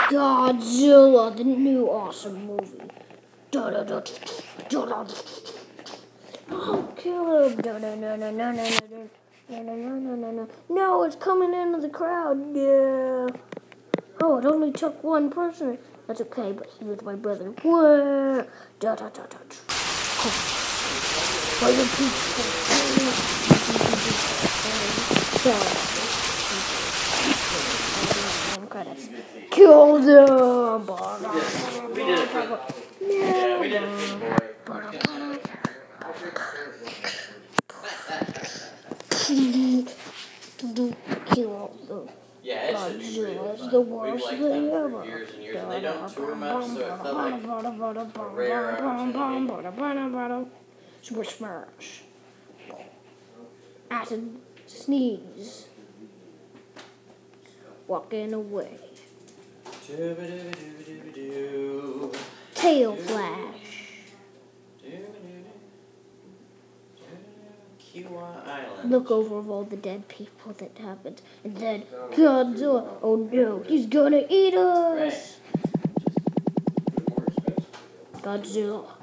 Godzilla, the new awesome movie. I'll kill him. No, it's coming into the crowd. Yeah. Oh, it only took one person. That's okay, but he was my brother. Credits. Kill them! We did it for Yeah, we did it for the Kill them. Yeah, it should be really Godzilla's fun. the We've worst liked thing them ever. for years and years, and they don't tour much, so it felt like a rare opportunity. Super Smash. Acid sneeze. Walking away. Tail flash. Island. Look over of all the dead people that happened. And then Godzilla. Oh no, he's gonna eat us. Right. Godzilla.